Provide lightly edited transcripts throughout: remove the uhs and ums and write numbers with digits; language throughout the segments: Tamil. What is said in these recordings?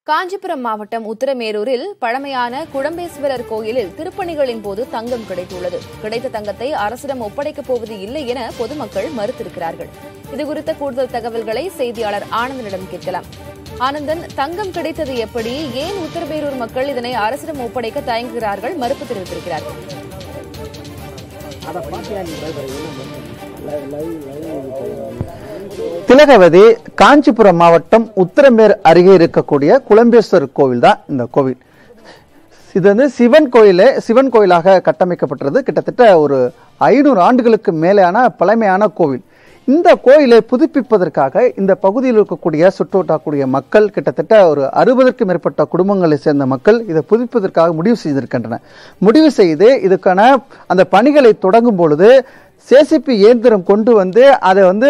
காஞ்சிபுரம் மாவட்டம் உத்தரமேரூரில் பழமையான குடம்பேஸ்வரர் கோயிலில் திருப்பணிகளின் போது தங்கம் கிடைத்துள்ளது. கிடைத்த தங்கத்தை அரசிடம் ஒப்படைக்கப் போவது இல்லை என பொதுமக்கள் மறுத்திருக்கிறார்கள். இதுகுறித்த கூடுதல் தகவல்களை செய்தியாளர் ஆனந்தனிடம் கேட்கலாம். ஆனந்தன், தங்கம் கிடைத்தது எப்படி? ஏன் உத்தரமேரூர் மக்கள் இதனை அரசிடம் ஒப்படைக்க தயங்குகிறார்கள், மறுப்பு தெரிவித்திருக்கிறார்கள்? திலகவதி, காஞ்சிபுரம் மாவட்டம் உத்தரமேர் அருகே இருக்கக்கூடிய குடம்பேஸ்வரர் கோவில் தான் இந்த கோவில். இது வந்து சிவன் கோயிலாக கட்டமைக்கப்பட்டது. கிட்டத்தட்ட ஒரு 500 ஆண்டுகளுக்கு மேலான பழமையான கோவில். இந்த கோயிலை புதுப்பிப்பதற்காக இந்த பகுதியில் இருக்கக்கூடிய சுற்றுவட்டாக்கூடிய மக்கள், கிட்டத்தட்ட ஒரு 60க்கும் மேற்பட்ட குடும்பங்களை சேர்ந்த மக்கள் இதை புதுப்பிப்பதற்காக முடிவு செய்திருக்கின்றனர். முடிவு செய்து இதுக்கான அந்த பணிகளை தொடங்கும் பொழுது சேசிபி இயந்திரம் கொண்டு வந்து அதை வந்து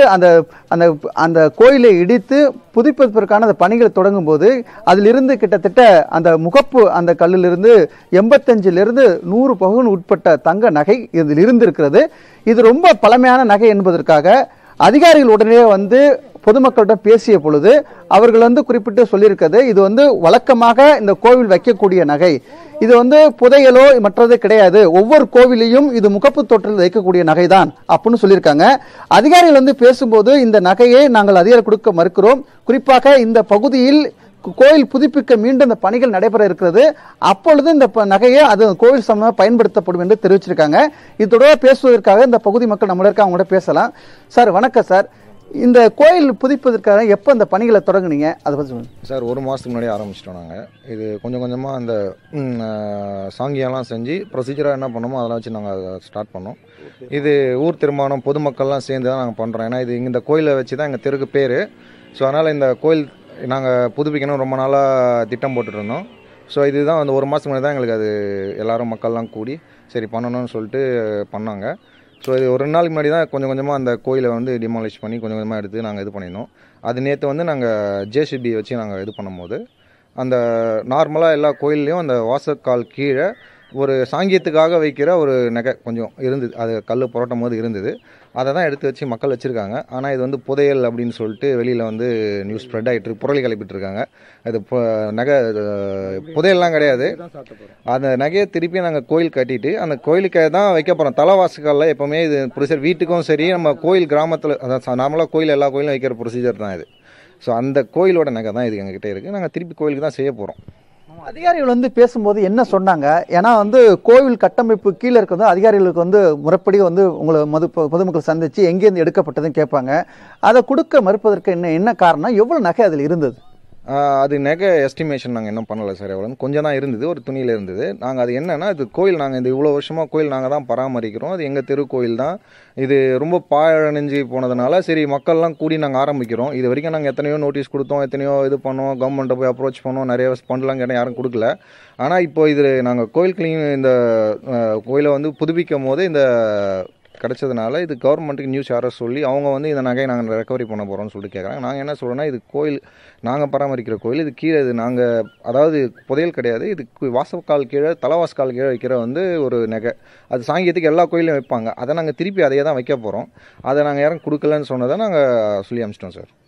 அந்த கோயிலை இடித்து புதுப்பிப்பதற்கான அந்த பணிகளை தொடங்கும் போது அதிலிருந்து கிட்டத்தட்ட அந்த முகப்பு அந்த கல்லிலிருந்து 85லிருந்து 100 பவுன் உட்பட்ட தங்க நகை இதில் இருந்திருக்கிறது. இது ரொம்ப பழமையான நகை என்பதற்காக அதிகாரிகள் உடனே வந்து பொதுமக்களிடம் பேசிய பொழுது அவர்கள் வந்து குறிப்பிட்டு சொல்லியிருக்கிறது, இது வந்து வழக்கமாக இந்த கோவில் வைக்கக்கூடிய நகை, இது வந்து புதையலோ மற்றது கிடையாது, ஒவ்வொரு கோவிலையும் இது முகப்பு தோற்றத்தில் வைக்கக்கூடிய நகைதான் அப்படின்னு சொல்லியிருக்காங்க. அதிகாரிகள் வந்து பேசும்போது இந்த நகையை நாங்கள் அதிகாரி கொடுக்க மறுக்கிறோம், குறிப்பாக இந்த பகுதியில் கோயில் புதுப்பிக்க மீண்டும் இந்த பணிகள் நடைபெற இருக்கிறது, அப்பொழுது இந்த நகையை அது கோவில் சம்பந்தமாக பயன்படுத்தப்படும் என்று தெரிவிச்சிருக்காங்க. இது தொடர்பாக பேசுவதற்காக இந்த பகுதி மக்கள் நம்மள இருக்க அவங்களோட பேசலாம். சார் வணக்கம் சார், இந்த கோயில் புதுப்பிப்பதற்காக எப்போ இந்த பணிகளை தொடங்குனீங்க, அதை பற்றி சொல்லுங்கள். சார், 1 மாதத்துக்கு முன்னாடி ஆரம்பிச்சிட்டோம். நாங்கள் இது கொஞ்சம் கொஞ்சமாக அந்த சாங்கியெல்லாம் செஞ்சு ப்ரொசீஜராக என்ன பண்ணோமோ அதெல்லாம் வச்சு நாங்கள் அதை ஸ்டார்ட் பண்ணோம். இது ஊர் திருமணம் பொதுமக்கள்லாம் சேர்ந்து தான் நாங்கள் பண்ணுறோம். ஏன்னா இது இந்த கோயிலை வச்சு தான் எங்கள் தெருக்கு பேர். ஸோ அதனால் இந்த கோயில் நாங்கள் புதுப்பிக்கணும் ரொம்ப நாளாக திட்டம் போட்டுருந்தோம். ஸோ இதுதான் அந்த 1 மாதத்துக்கு முன்னாடி தான் எங்களுக்கு அது எல்லோரும் மக்கள்லாம் கூடி சரி பண்ணணும்னு சொல்லிட்டு பண்ணாங்க. ஸோ இது ஒரு 2 நாளைக்கு முன்னாடி தான் கொஞ்சம் கொஞ்சமாக அந்த கோயிலை வந்து டிமாலிஷ் பண்ணி கொஞ்சம் கொஞ்சமாக எடுத்து நாங்கள் இது பண்ணியிருந்தோம். அது நேற்று வந்து நாங்கள் ஜேசிபி வச்சு நாங்கள் இது பண்ணும்போது அந்த நார்மலாக எல்லா கோயில்லையும் அந்த வாசக்கால் கீழே ஒரு சாங்கியத்துக்காக வைக்கிற ஒரு நகை கொஞ்சம் இருந்தது, அது கல் புரட்டும் போது இருந்தது. அதை தான் எடுத்து வச்சு மக்கள் வச்சுருக்காங்க. ஆனால் இது வந்து புதையல் அப்படின்னு சொல்லிட்டு வெளியில் வந்து நியூஸ் ஸ்ப்ரெட் ஆகிட்டு புரளி கிளப்பிட்டுருக்காங்க. அது நகை புதையல்லாம் கிடையாது. அந்த நகையை திருப்பி நாங்கள் கோயில் கட்டிட்டு அந்த கோயிலுக்கு தான் வைக்க போகிறோம். தலைவாசக்காலில் எப்போவுமே இது ப்ரொசீஜர் வீட்டுக்கும் சரி, நம்ம கோயில் கிராமத்தில் அதான் நார்மலாக கோயில் எல்லா கோயிலும் வைக்கிற ப்ரொசீஜர் தான் இது. ஸோ அந்த கோயிலோட நகை தான் இது எங்ககிட்ட இருக்குது. நாங்கள் திருப்பி கோயிலுக்கு தான் செய்ய போகிறோம். அதிகாரிகள் வந்து பேசும்போது என்ன சொன்னாங்க? ஏன்னா வந்து கோவில் கட்டமைப்பு கீழே இருக்கிறது அதிகாரிகளுக்கு வந்து முறைப்படி வந்து உங்களை பொதுமக்கள் சந்திச்சு எங்கேருந்து எடுக்கப்பட்டதுன்னு கேட்பாங்க. அதை கொடுக்க மறுப்பதற்கு என்ன காரணம்? எவ்வளோ நகை அதில் இருந்தது? அது நகை எஸ்டிமேஷன் நாங்கள் இன்னும் பண்ணலை சார். எவ்வளோன்னு கொஞ்சம் தான் இருந்தது, ஒரு துணியில் இருந்தது. நாங்கள் அது என்னென்னா, இது கோயில் நாங்கள் இந்த இவ்வளோ வருஷமாக கோயில் நாங்கள் தான் பராமரிக்கிறோம். அது எங்கள் தெரு கோயில் தான். இது ரொம்ப பாழடைஞ்சு போனதுனால சரி மக்கள்லாம் கூடி நாங்கள் ஆரம்பிக்கிறோம். இது வரைக்கும் நாங்கள் எத்தனையோ நோட்டீஸ் கொடுத்தோம், எத்தனையோ இது பண்ணோம், கவர்மெண்ட்டை போய் அப்ரோச் பண்ணோம், நிறைய ஃபண்ட்லாம் கேட்டால் யாரும் கொடுக்கல. ஆனால் இப்போ இது நாங்கள் கோயில் கிளீன் இந்த கோயிலை வந்து புதுப்பிக்கும் போது இந்த கிடச்சதுனால இது கவர்மெண்ட்டுக்கு நியூஸ் யாரோ சொல்லி அவங்க வந்து இந்த நகையை நாங்கள் ரெக்கவரி பண்ண போகிறோம்னு சொல்லிட்டு கேட்குறாங்க. நாங்கள் என்ன சொல்கிறோன்னா, இது கோயில் நாங்கள் பராமரிக்கிற கோயில், இது கீழே இது நாங்கள் அதாவது புதையல் கிடையாது, இது வாசக்கால் கீழே தலைவாசக்கால் கீழே வைக்கிற வந்து ஒரு நகை. அது சாங்கியத்துக்கு எல்லா கோயிலையும் வைப்பாங்க. அதை நாங்கள் திருப்பி அதையே தான் வைக்க போகிறோம். அதை நாங்கள் யாரும் கொடுக்கலன்னு சொன்னதை நாங்கள் சொல்லி அனுப்பிச்சிட்டோம் சார்.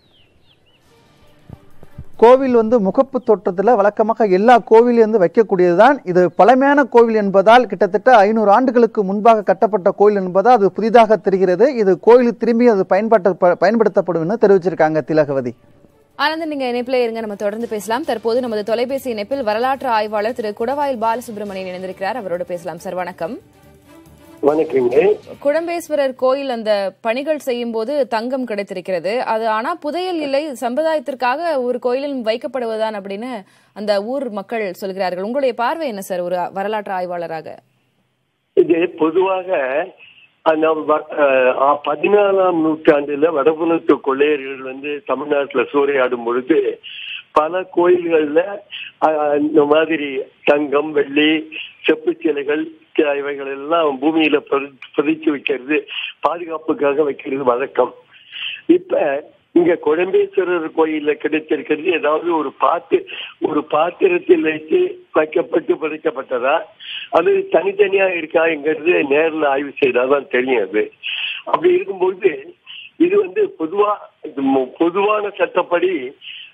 கோவில் வந்து முகப்பு தோற்றத்தில் வழக்கமாக எல்லா கோவிலையும் வந்து வைக்கக்கூடியது தான். இது பழமையான கோவில் என்பதால் கிட்டத்தட்ட 500 ஆண்டுகளுக்கு முன்பாக கட்டப்பட்ட கோவில் என்பதால் அது புதிதாக தெரிகிறது. இது கோயிலுக்கு திரும்பி அது பயன்படுத்தப்படும் என்று தெரிவிச்சிருக்காங்க திலகவதி. ஆனந்தன், நீங்க இணைப்பில் இருங்க, நம்ம தொடர்ந்து பேசலாம். தற்போது நமது தொலைபேசி இணைப்பில் வரலாற்று ஆய்வாளர் திரு குடவாயில் பாலசுப்ரமணியன் இணைந்திருக்கிறார். அவரோடு பேசலாம். சார் வணக்கம். வணக்கங்க. குடம்பேஸ்வரர் கோயில் அந்த பணிகள் செய்யும் போது தங்கம் கிடைத்திருக்கிறது. அது ஆனா புதையல் இல்லை, சம்பிரதாயத்திற்காக ஒரு கோயிலில் வைக்கப்படுவதுதான் அப்படின்னு அந்த ஊர் மக்கள் சொல்கிறார்கள். உங்களுடைய பார்வை என்ன சார், ஒரு வரலாற்று ஆய்வாளராக? இது பொதுவாக 14ஆம் நூற்றாண்டுல வடபுலத்து கொள்ளையர்கள் வந்து தமிழ்நாட்டுல சூறையாடும் பொழுது பல கோயில்கள்ல இந்த மாதிரி தங்கம், வெள்ளி, செப்பு சிலைகள் இவைகள் எல்லாம் பூமியில பதிச்சு வைக்கிறது, பாதுகாப்புக்காக வைக்கிறது வழக்கம். இப்ப இங்க குடம்பேஸ்வரர் கோயில்ல கிடைத்திருக்கிறது ஏதாவது ஒரு பாத்திரத்தில் வைத்து வைக்கப்பட்டு பதிக்கப்பட்டதா, அது தனித்தனியா இருக்காங்கிறது நேரில் ஆய்வு செய்தாதான் தெரியும். அது அப்படி இருக்கும்போது இது வந்து பொதுவான சட்டப்படி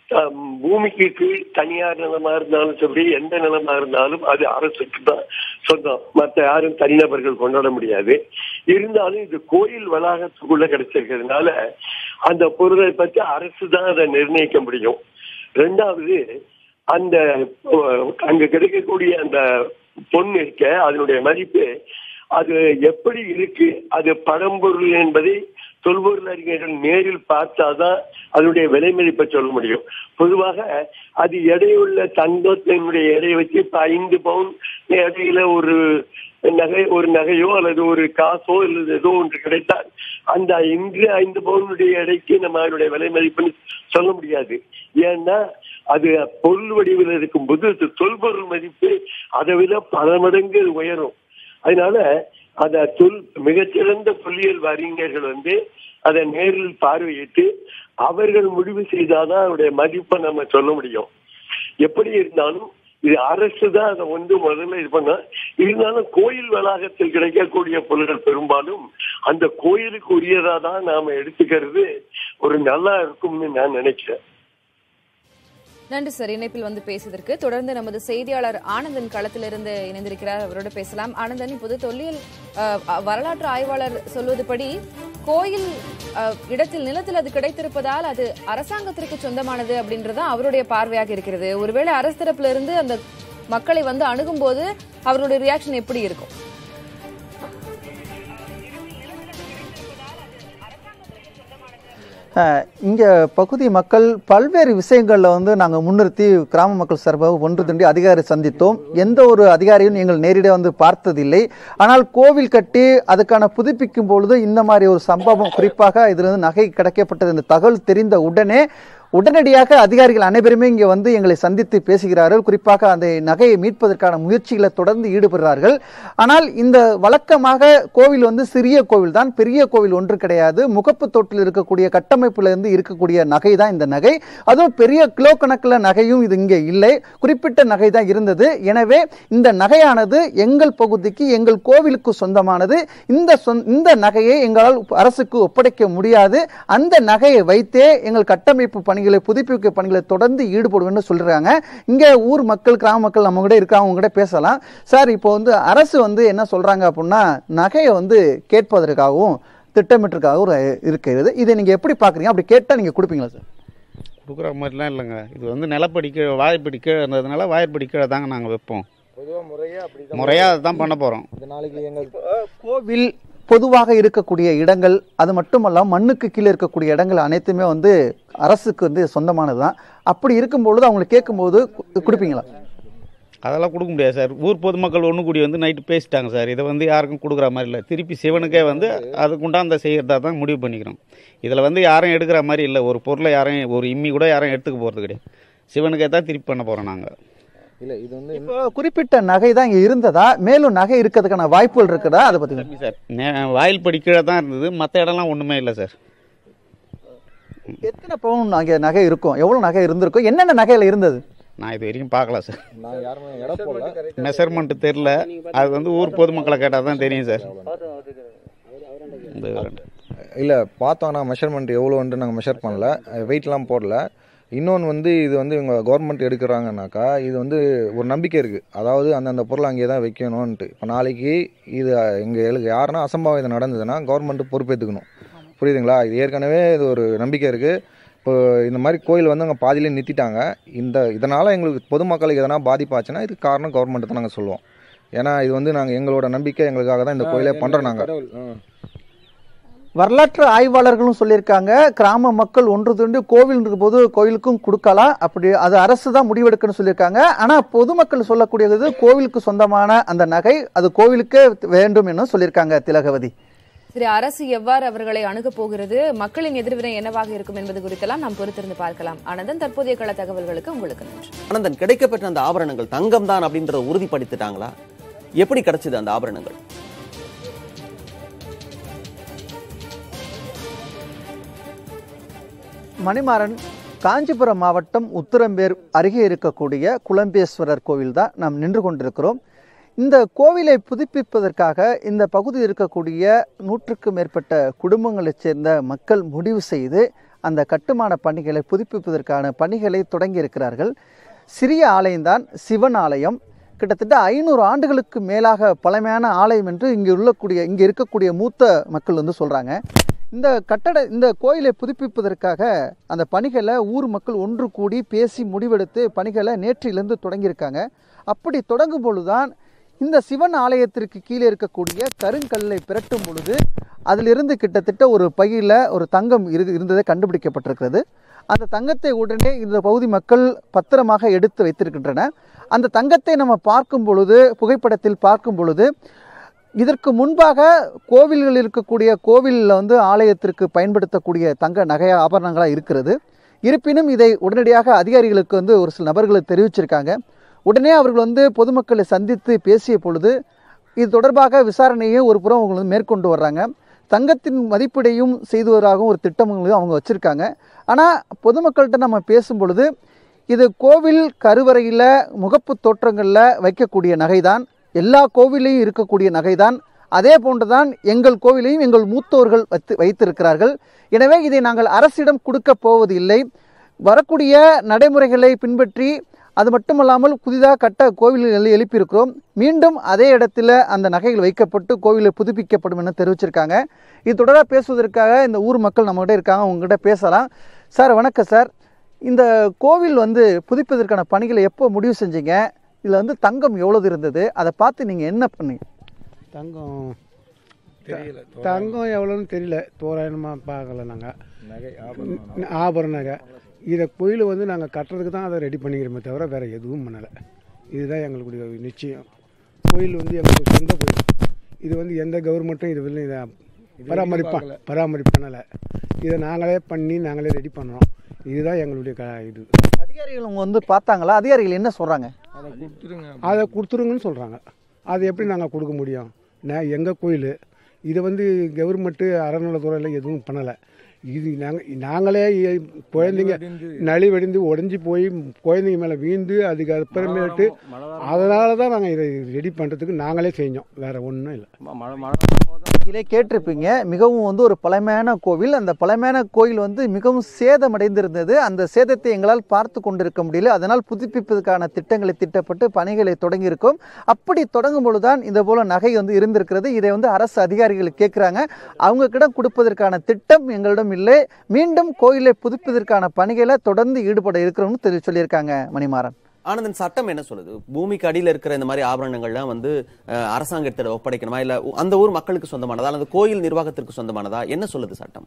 பூமிக்கு கீழ் தனியார் நிலமா இருந்தாலும் சரி, எந்த நிலமா இருந்தாலும் அது அரசுக்கு தான் சொந்தம். மற்ற யாரும் தனிநபர்கள் கொண்டாட முடியாது. இருந்தாலும் இது கோயில் வளாகத்துக்குள்ள கிடைச்சிருக்கிறதுனால அந்த பொருளை பற்றி அரசு தான் அதை நிர்ணயிக்க முடியும். ரெண்டாவது, அந்த அங்க கிடைக்கக்கூடிய அந்த பொண்ணு இருக்க அதனுடைய மதிப்பு அது எப்படி இருக்கு, அது பழம்பொருள் என்பதை தொல்பொருள் அறிஞர்கள் நேரில் பார்த்தாதான் அதனுடைய விலை மதிப்பை சொல்ல முடியும். பொதுவாக அது எடையுள்ள தங்கத்தினுடைய எடையை வச்சு இப்ப 5 பவுன் எடையில ஒரு நகையோ அல்லது ஒரு காசோ அல்லது ஏதோ ஒன்று கிடைத்தால் அந்த 5 பவுனுடைய எடைக்கு நம்ம அதனுடைய விலை மதிப்புன்னு சொல்ல முடியாது. ஏன்னா அது பொருள் வடிவில் இருக்கும்போது தொல்பொருள் மதிப்பு அதை விட பல மடங்கு உயரும். அதனால அத மிகச்சிறந்த தொல்லியல் அறிஞர்கள் அதை நேரில் பார்வையிட்டு அவர்கள் முடிவு செய்தாதான் அவருடைய மதிப்பை நம்ம சொல்ல முடியும். எப்படி இருந்தாலும் இது அரசு தான் அதை முதல்ல இது பண்ண. இருந்தாலும் கோயில் வளாகத்தில் கிடைக்கக்கூடிய பொருட்கள் பெரும்பாலும் அந்த கோயிலுக்கு உரியதா தான் நாம எடுத்துக்கிறது ஒரு நல்லா இருக்கும்னு நான் நினைக்கிறேன். நன்றி சார், இணைப்பில் பேசியதற்கு. தொடர்ந்து நமது செய்தியாளர் ஆனந்தன் களத்திலிருந்து இணைந்திருக்கிறார், அவரோடு பேசலாம். ஆனந்தன், இப்போது தொல்லியல் வரலாற்று ஆய்வாளர் சொல்வதுபடி கோயில் இடத்தில் நிலத்தில் அது கிடைத்திருப்பதால் அது அரசாங்கத்திற்கு சொந்தமானது அப்படின்றதான் அவருடைய பார்வையாக இருக்கிறது. ஒருவேளை அரசு தரப்புல இருந்து அந்த மக்களை அணுகும் போது அவருடைய ரியாக்ஷன் எப்படி இருக்கும்? இங்கே பகுதி மக்கள் பல்வேறு விஷயங்களில் நாங்கள் முன்னிறுத்தி கிராம மக்கள் சார்பாக ஒன்று திண்டி அதிகாரி சந்தித்தோம். எந்த ஒரு அதிகாரியும் எங்கள் நேரடியாக பார்த்ததில்லை. ஆனால் கோவில் கட்டி அதுக்கான புதுப்பிக்கும் பொழுது இந்த மாதிரி ஒரு சம்பவம், குறிப்பாக இதிலிருந்து நகை கிடைக்கப்பட்டது இந்த தகவல் தெரிந்த உடனடியாக அதிகாரிகள் அனைவருமே இங்கே எங்களை சந்தித்து பேசுகிறார்கள். குறிப்பாக அந்த நகையை மீட்பதற்கான முயற்சிகளை தொடர்ந்து ஈடுபடுகிறார்கள். ஆனால் இந்த வழக்கமாக கோவில் சிறிய கோவில் தான், பெரிய கோவில் ஒன்று கிடையாது. முகப்பு தோட்டில் இருக்கக்கூடிய கட்டமைப்புல இருந்து இருக்கக்கூடிய நகை தான் இந்த நகை. அதுவும் பெரிய கிலோ கணக்கில் நகையும் இது இங்கே இல்லை, குறிப்பிட்ட நகை தான் இருந்தது. எனவே இந்த நகையானது எங்கள் பகுதிக்கு, எங்கள் கோவிலுக்கு சொந்தமானது. இந்த நகையை எங்களால் அரசுக்கு ஒப்படைக்க முடியாது. அந்த நகையை வைத்தே எங்கள் கட்டமைப்பு பணி புதுப்பிக்க பணிகளை தொடர்ந்து ஈடுபடுவேன்னு சொல்றாங்க. இங்க ஊர் மக்கள், கிராம மக்கள் நம்ம கூட இருக்காங்க, அவங்க கூட பேசலாம். சார், இப்போ அரசு என்ன சொல்றாங்க அப்படின்னா நகையை கேட்பதற்காகவும் திட்டமிட்டிருக்காகவும் இருக்கிறது. இதை நீங்க எப்படி பாக்குறீங்க? அப்படி கேட்டா நீங்க கொடுப்பீங்களா சார்? கொடுக்குற மாதிரிலாம் இல்லைங்க. இது நிலப்படி கீழே வாய்ப்படி கீழே இருந்ததுனால வாய்ப்படி கீழே தாங்க நாங்கள் வைப்போம். முறையாக அதுதான் பண்ண போகிறோம். கோவில் பொதுவாக இருக்கக்கூடிய இடங்கள், அது மட்டுமல்லாமல் மண்ணுக்கு கீழே இருக்கக்கூடிய இடங்கள் அனைத்துமே அரசுக்கு சொந்தமானது தான். அப்படி இருக்கும்பொழுது அவங்களை கேட்கும்போது கொடுப்பீங்களா? அதெல்லாம் கொடுக்க முடியாது சார். ஊர் பொதுமக்கள் ஒன்று கூடி நைட்டு பேசிட்டாங்க சார். இதை யாருக்கும் கொடுக்குற மாதிரி இல்லை. திருப்பி சிவனுக்கே அதுக்குண்டாந்த செய்கிறதா தான் முடிவு பண்ணிக்கிறோம். இதில் யாரும் எடுக்கிற மாதிரி இல்லை. ஒரு பொருளை யாரும், ஒரு இம்மி கூட யாரும் எடுத்துக்க போகிறது கிடையாது. சிவனுக்கே தான் திருப்பி பண்ண போகிறோம் நாங்கள். இல்லை, இது இப்போ குறிப்பிட்ட நகை தான் இங்கே இருந்ததா, மேலும் நகை இருக்கிறதுக்கான வாய்ப்புகள் இருக்குதா? அதை பற்றி சார், வாயில் படி கீழே தான் இருந்தது, மற்ற இடம்லாம் ஒன்றுமே இல்லை சார். எத்தனை பவுன் அங்கே நகை இருக்கும், எவ்வளோ நகை இருந்திருக்கும், என்னென்ன நகையில் இருந்தது? நான் இது வரைக்கும் பார்க்கல சார். மெஷர்மெண்ட் தெரில. அது ஊர் பொதுமக்களை கேட்டால் தான் தெரியும் சார். இல்லை, பார்த்தோன்னா மெஷர்மெண்ட் எவ்வளோன்ட்டு நாங்கள் மெஷர் பண்ணல, வெயிட்லாம் போடல. இன்னொன்று இது இவங்க கவர்மெண்ட் எடுக்கிறாங்கனாக்கா இது ஒரு நம்பிக்கை இருக்குது. அதாவது அந்தந்த பொருள் அங்கே தான் வைக்கணும்ன்ட்டு. இப்போ நாளைக்கு இது எங்களுக்கு யாருன்னா அசம்பாவிதம் நடந்ததுன்னா கவர்மெண்ட்டு பொறுப்பேற்றுக்கணும். புரியுதுங்களா? இது ஏற்கனவே இது ஒரு நம்பிக்கை இருக்குது. இப்போ இந்த மாதிரி கோயில் அங்கே பாதியிலே நிறுத்திட்டாங்க. இதனால் எங்களுக்கு பொதுமக்களுக்கு எதனா பாதிப்பாச்சுன்னா இதுக்கு காரணம் கவர்மெண்ட்டு தான் நாங்கள் சொல்லுவோம். ஏன்னா இது நாங்கள் எங்களோட நம்பிக்கை, எங்களுக்காக தான் இந்த கோயிலே பண்ணுறோம். நாங்கள் வரலாற்று ஆய்வாளர்களும் சொல்லியிருக்காங்க, கிராம மக்கள் ஒன்று திரண்டு கோவில் இருக்கும்போது கோவிலுக்கும் கொடுக்கலாம், அப்படி அது அரசு தான் முடிவெடுக்கணும்னு சொல்லியிருக்காங்க. ஆனால் பொதுமக்கள் சொல்லக்கூடியது கோவிலுக்கு சொந்தமான அந்த நகை அது கோவிலுக்கே வேண்டும் என்று சொல்லியிருக்காங்க. திலகவதி, சரி, அரசு எவ்வாறு அவர்களை அணுகப் போகிறது, மக்களின் எதிர்வினை என்னவாக இருக்கும் என்பது குறித்தெல்லாம் நாம் பொறுத்திருந்து பார்க்கலாம். ஆனந்தன், தற்போதைய கள தகவல்களுக்கு உங்களுக்கு நன்றி. ஆனந்தன், கிடைக்கப்பட்ட அந்த ஆபரணங்கள் தங்கம் தான் அப்படின்றத உறுதிப்படுத்திட்டாங்களா? எப்படி கிடைச்சது அந்த ஆபரணங்கள்? மணிமாறன், காஞ்சிபுரம் மாவட்டம் உத்திரம்பேர் அருகே இருக்கக்கூடிய குளம்பேஸ்வரர் கோவில் தான் நாம் நின்று கொண்டிருக்கிறோம். இந்த கோவிலை புதுப்பிப்பதற்காக இந்த பகுதியில் இருக்கக்கூடிய 100க்கும் மேற்பட்ட குடும்பங்களைச் சேர்ந்த மக்கள் முடிவு செய்து அந்த கட்டுமான பணிகளை புதுப்பிப்பதற்கான பணிகளை தொடங்கி இருக்கிறார்கள். சிறிய ஆலயம்தான் சிவன் ஆலயம். கிட்டத்தட்ட 500 ஆண்டுகளுக்கு மேலாக பழமையான ஆலயம் என்று இங்கே இருக்கக்கூடிய மூத்த மக்கள் வந்து சொல்கிறாங்க. இந்த கோயிலை புதுப்பிப்பதற்காக அந்த பணிகளை ஊர் மக்கள் ஒன்று கூடி பேசி முடிவெடுத்து பணிகளை நேற்றிலிருந்து தொடங்கியிருக்காங்க. அப்படி தொடங்கும் பொழுதுதான் இந்த சிவன் ஆலயத்திற்கு கீழே இருக்கக்கூடிய கருங்கல்லை பிரட்டும் பொழுது அதிலிருந்து கிட்டத்தட்ட ஒரு பையில் ஒரு தங்கம் இருந்ததை கண்டுபிடிக்கப்பட்டிருக்கிறது. அந்த தங்கத்தை உடனே இந்த பகுதி மக்கள் பத்திரமாக எடுத்து வைத்திருக்கின்றன. அந்த தங்கத்தை நம்ம பார்க்கும் பொழுது, புகைப்படத்தில் பார்க்கும் பொழுது, இதற்கு முன்பாக கோவில்கள் இருக்கக்கூடிய கோவிலில் வந்து ஆலயத்திற்கு பயன்படுத்தக்கூடிய தங்க நகை ஆபரணங்களாக இருக்கிறது. இருப்பினும் இதை உடனடியாக அதிகாரிகளுக்கு வந்து ஒரு சில நபர்களுக்கு தெரிவிச்சிருக்காங்க. உடனே அவர்கள் வந்து பொதுமக்களை சந்தித்து பேசிய பொழுது இது தொடர்பாக விசாரணையை ஒரு புறம் அவங்க வந்து மேற்கொண்டு வர்றாங்க. தங்கத்தின் மதிப்பீடையும் செய்துவதாகவும் ஒரு திட்டங்களையும் அவங்க வச்சுருக்காங்க. ஆனால் பொதுமக்கள்கிட்ட நம்ம பேசும் பொழுது இது கோவில் கருவறையில் முகப்பு தோற்றங்களில் வைக்கக்கூடிய நகைதான், எல்லா கோவிலையும் இருக்கக்கூடிய நகைதான். அதே போன்றுதான் எங்கள் கோவிலையும் எங்கள் மூத்தோர்கள் வைத்திருக்கிறார்கள். எனவே இதை நாங்கள் அரசிடம் கொடுக்க போவது இல்லை. வரக்கூடிய நடைமுறைகளை பின்பற்றி, அது மட்டுமல்லாமல் புதிதாக கட்ட கோவில்களை எழுப்பியிருக்கிறோம். மீண்டும் அதே இடத்துல அந்த நகைகள் வைக்கப்பட்டு கோவிலை புதுப்பிக்கப்படும் என தெரிவிச்சிருக்காங்க. இது தொடராக பேசுவதற்காக இந்த ஊர் மக்கள் நம்மகிட்ட இருக்காங்க, உங்ககிட்ட பேசலாம். சார் வணக்கம் சார். இந்த கோவில் வந்து புதுப்பிப்பதற்கான பணிகளை எப்போ முடிவு செஞ்சீங்க? இதில் வந்து தங்கம் எவ்வளவு இருந்தது, அதை பார்த்து நீங்கள் என்ன பண்ணீங்க? தங்கம் எவ்வளோன்னு தெரியல, தோராயமாக பார்க்கல. நாங்கள் ஆபரண நகை இதை கோயில் வந்து நாங்கள் கட்டுறதுக்கு தான் அதை ரெடி பண்ணிக்கிறோமே தவிர வேறு எதுவும் பண்ணலை. இதுதான் எங்களுடைய நிச்சயம். கோயில் வந்து எங்களுக்கு சொந்த கோயில். இது வந்து எந்த கவர்மெண்ட்டும் இது வந்து இதை பராமரிப்பு பண்ணலை. இதை நாங்களே பண்ணி நாங்களே ரெடி பண்ணுறோம். இதுதான் எங்களுடைய இது. அதிகாரிகள் அவங்க வந்து பார்த்தாங்களா? அதிகாரிகள் என்ன சொல்கிறாங்க? அதை கொடுத்துருங்கன்னு சொல்கிறாங்க. அதை எப்படி நாங்கள் கொடுக்க முடியும்? எங்கள் கோயில் இதை வந்து கவர்மெண்ட்டு அறநிலைத்துறையில் எதுவும் பண்ணலை. இது நாங்களே குழந்தைங்க நலிவடைந்து உடஞ்சி போய் குழந்தைங்க மேலே வீழ்ந்து அதுக்கு அப்புறமேட்டு அதனால தான் நாங்கள் இதை ரெடி பண்ணுறதுக்கு நாங்களே செஞ்சோம், வேறு ஒன்றும் இல்லை. இதிலே கேட்டிருப்பீங்க, மிகவும் வந்து ஒரு பழமையான கோவில். அந்த பழமையான கோயில் வந்து மிகவும் சேதமடைந்திருந்தது. அந்த சேதத்தை எங்களால் பார்த்து கொண்டிருக்க முடியல. அதனால் புதுப்பிப்பதற்கான திட்டங்களை திட்டப்பட்டு பணிகளை தொடங்கியிருக்கோம். அப்படி தொடங்கும் பொழுதுதான் இந்த போல நகை வந்து இருந்திருக்கிறது. இதை வந்து அரசு அதிகாரிகள் கேட்குறாங்க. அவங்க கிட்ட கொடுப்பதற்கான திட்டம் எங்களிடம் இல்லை. மீண்டும் கோயிலை புதுப்பிப்பதற்கான பணிகளை தொடர்ந்து ஈடுபட இருக்கிறோம்னு சொல்லியிருக்காங்க. மணிமாறன். ஆனந்தன், சட்டம் என்ன சொல்லுது? பூமிக்கு அடியில் இருக்கிற இந்த மாதிரி ஆபரணங்கள்லாம் வந்து அரசாங்கத்திட ஒப்படைக்கணுமா, இல்ல அந்த ஊர் மக்களுக்கு சொந்தமானதா, அல்லது கோயில் நிர்வாகத்திற்கு சொந்தமானதா, என்ன சொல்லுது சட்டம்?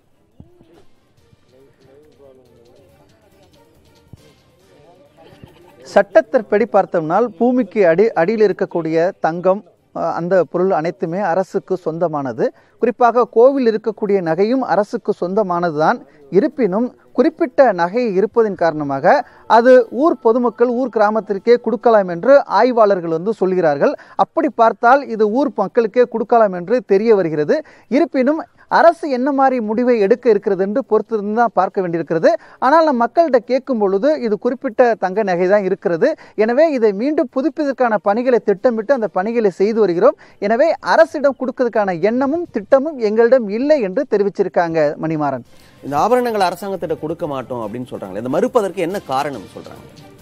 சட்டத்திற்படி பார்த்தோம்னால் பூமிக்கு அடியில் இருக்கக்கூடிய தங்கம், அந்த பொருள் அனைத்துமே அரசுக்கு சொந்தமானது. குறிப்பாக கோவில் இருக்கக்கூடிய நகையும் அரசுக்கு சொந்தமானதுதான். இருப்பினும் குறிப்பிட்ட நகை இருப்பதன் காரணமாக அது ஊர் பொதுமக்கள், ஊர் கிராமத்திற்கே கொடுக்கலாம் என்று ஆய்வாளர்கள் வந்து சொல்கிறார்கள். அப்படி பார்த்தால் இது ஊர் மக்களுக்கே கொடுக்கலாம் என்று தெரிய வருகிறது. இருப்பினும் அரசு என்ன மாதிரி முடிவை எடுக்க இருக்கிறது என்று பொறுத்திருந்து தான் பார்க்க வேண்டியிருக்கிறது. ஆனால் நம் மக்கள்கிட்ட கேட்கும் பொழுது இது குறிப்பிட்ட தங்க நகை தான் இருக்கிறது. எனவே இதை மீண்டும் புதுப்பிப்பதற்கான பணிகளை திட்டமிட்டு அந்த பணிகளை செய்து வருகிறோம். எனவே அரசிடம் கொடுப்பதற்கான எண்ணமும் திட்டமும் எங்களிடம் இல்லை என்று தெரிவிச்சிருக்காங்க. மணிமாறன், இந்த ஆபரணங்கள் அரசாங்கத்திட்ட கொடுக்க மாட்டோம் அப்படின்னு சொல்றாங்க. இந்த மறுப்பதற்கு என்ன காரணம் சொல்றாங்க?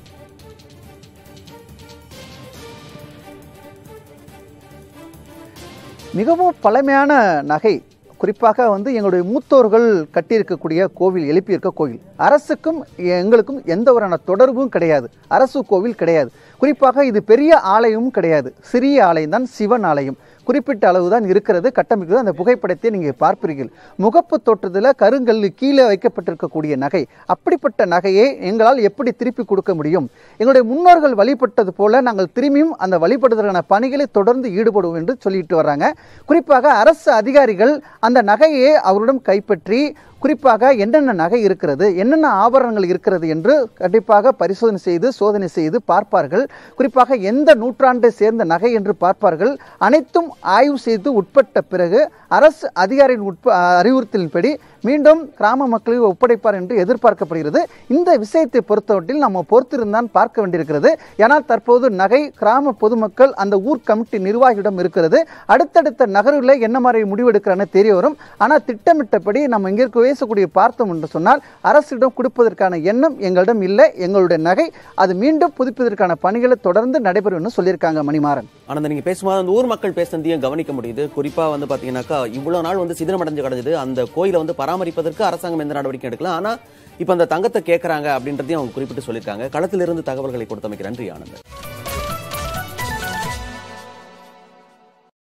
மிகவும் பழமையான நகை. குறிப்பாக வந்து எங்களுடைய மூத்தோர்கள் கட்டியிருக்கக்கூடிய கோவில், எழுப்பியிருக்க கோவில். அரசுக்கும் எங்களுக்கும் எந்த ஒரு தொடர்பும் கிடையாது. அரசு கோவில் கிடையாது. குறிப்பாக இது பெரிய ஆலயமும் கிடையாது. சிறிய ஆலயம் தான், சிவன் ஆலயம். குறிப்பிட்ட அளவு தான் இருக்கிறது, கட்டமைக்கிறது. அந்த புகைப்படத்தை நீங்கள் பார்ப்பீர்கள். முகப்பு தோற்றத்தில் கருங்கல் கீழே வைக்கப்பட்டிருக்கக்கூடிய நகை. அப்படிப்பட்ட நகையை எங்களால் எப்படி திருப்பி கொடுக்க முடியும்? எங்களுடைய முன்னோர்கள் வழிபட்டது போல நாங்கள் திரும்பியும் அந்த வழிபடுவதற்கான பணிகளை தொடர்ந்து ஈடுபடுவோம் என்று சொல்லிட்டு வர்றாங்க. குறிப்பாக அரசு அதிகாரிகள் அந்த நகையை அவரிடம் கைப்பற்றி குறிப்பாக என்னென்ன நகை இருக்கிறது, என்னென்ன ஆபரணங்கள் இருக்கிறது என்று கண்டிப்பாக பரிசோதனை செய்து சோதனை செய்து பார்ப்பார்கள். குறிப்பாக எந்த நூற்றாண்டை சேர்ந்த நகை என்று பார்ப்பார்கள். அனைத்தும் ஆய்வு செய்து உட்பட்ட பிறகு அரசு அதிகாரியின் அறிவுறுத்தலின்படி மீண்டும் கிராம மக்களுக்கு ஒப்படைப்பார் என்று எதிர்பார்க்கப்படுகிறது. இந்த விஷயத்தை பொறுத்தவரையில் நம்ம பொறுத்திருந்தான் பார்க்க வேண்டியிருக்கிறது. ஏனால் தற்போது நகை கிராம பொதுமக்கள் அந்த ஊர் கமிட்டி நிர்வாகியிடம் இருக்கிறது. அடுத்தடுத்த நகர்வுகளை என்ன மாதிரி முடிவெடுக்கிறான்னு தெரிய வரும். ஆனால் திட்டமிட்டபடி நம்ம இங்கே பேசக்கூடிய பார்த்தோம் என்று சொன்னால் அரசிடம் கொடுப்பதற்கான எண்ணம் எங்களிடம் இல்லை. எங்களுடைய நகை அது மீண்டும் புதுப்பிப்பதற்கான பணிகளை தொடர்ந்து நடைபெறும் சொல்லியிருக்காங்க. மணிமாறன், ஆனந்த, நீங்க பேசும்போது அந்த ஊர் மக்கள் பேசுனதையும் கவனிக்க முடியுது. குறிப்பா வந்து பாத்தீங்கன்னாக்கா இவ்வளவு நாள் வந்து சிதிலமடைஞ்சு கிடந்தது அந்த கோயிலை வந்து பராமரிப்பதற்கு அரசாங்கம் எந்த நடவடிக்கை எடுக்கலாம். ஆனா இப்ப அந்த தங்கத்தை கேட்கறாங்க அப்படின்றதையும் அவங்க குறிப்பிட்டு சொல்லியிருக்காங்க. களத்திலிருந்து தகவல்களை கொடுத்தமைக்கு நன்றி ஆனந்த்.